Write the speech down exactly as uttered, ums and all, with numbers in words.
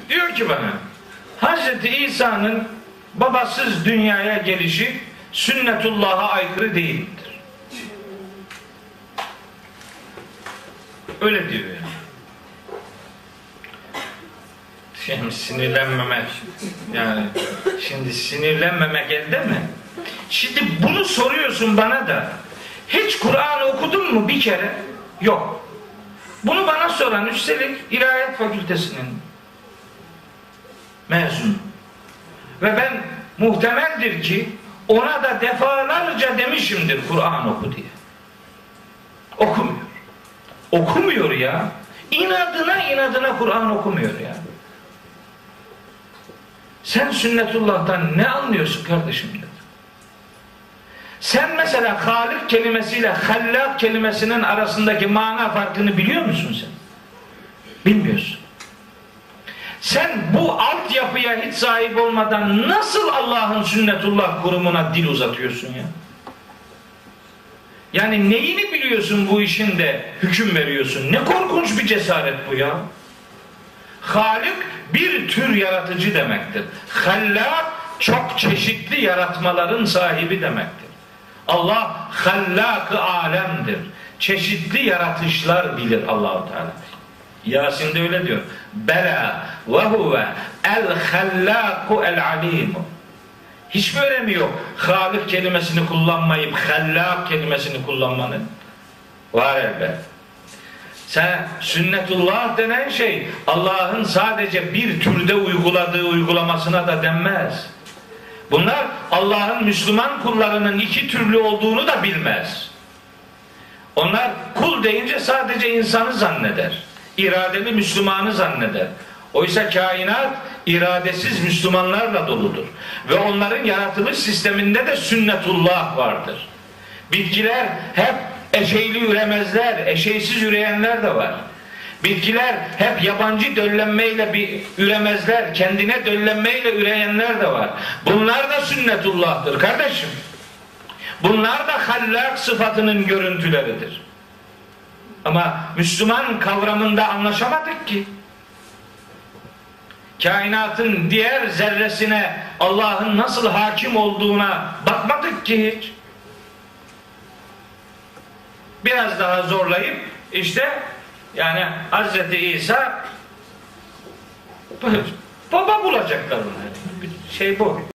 Diyor ki bana, Hazreti İsa'nın babasız dünyaya gelişi sünnetullah'a aykırı değildir. Öyle diyor yani. Şimdi sinirlenmemek, yani şimdi sinirlenmemek elde mi? Şimdi bunu soruyorsun bana da, hiç Kur'an okudun mu bir kere? Yok. Bunu bana soran üstelik İlahiyat Fakültesi'nin mezunu. Ve ben muhtemeldir ki ona da defalarca demişimdir Kur'an oku diye. Okumuyor. Okumuyor ya. İnadına inadına Kur'an okumuyor ya. Sen sünnetullah'tan ne anlıyorsun kardeşim dedi. Sen mesela Halik kelimesiyle Hallak kelimesinin arasındaki mana farkını biliyor musun sen? Bilmiyorsun. Sen bu altyapıya hiç sahip olmadan nasıl Allah'ın sünnetullah kurumuna dil uzatıyorsun ya? Yani neyini biliyorsun bu işin de hüküm veriyorsun? Ne korkunç bir cesaret bu ya. Halik bir tür yaratıcı demektir. Hallak çok çeşitli yaratmaların sahibi demektir. Allah hallak-ı alemdir. Çeşitli yaratışlar bilir Allah-u Teala. Yasin'de öyle diyor. Bela ve huve el-hallâku el-alîmu. Hiç böyle mi yok? Halik kelimesini kullanmayıp hallâk kelimesini kullanmanın. Var elbette. Sen sünnetullah denen şey Allah'ın sadece bir türde uyguladığı uygulamasına da denmez. Bunlar Allah'ın Müslüman kullarının iki türlü olduğunu da bilmez. Onlar kul deyince sadece insanı zanneder. İradeli Müslümanı zanneder. Oysa kainat iradesiz Müslümanlarla doludur. Ve onların yaratılış sisteminde de sünnetullah vardır. Bitkiler hep eşeyli üremezler, eşeysiz üreyenler de var. Bitkiler hep yabancı döllenmeyle bir üremezler, kendine döllenmeyle üreyenler de var. Bunlar da sünnetullah'tır kardeşim. Bunlar da hallak sıfatının görüntüleridir. Ama Müslüman kavramında anlaşamadık ki. Kainatın diğer zerresine Allah'ın nasıl hakim olduğuna bakmadık ki hiç. Biraz daha zorlayıp işte yani Hazreti İsa baba bulacaklar onu. Şey bu.